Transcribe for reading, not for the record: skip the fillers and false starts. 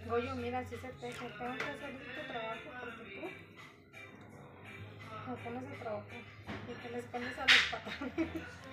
Goyo, mira, si se te tengo que hacer tu trabajo porque tú no pones el trabajo y te les pones a los patrones.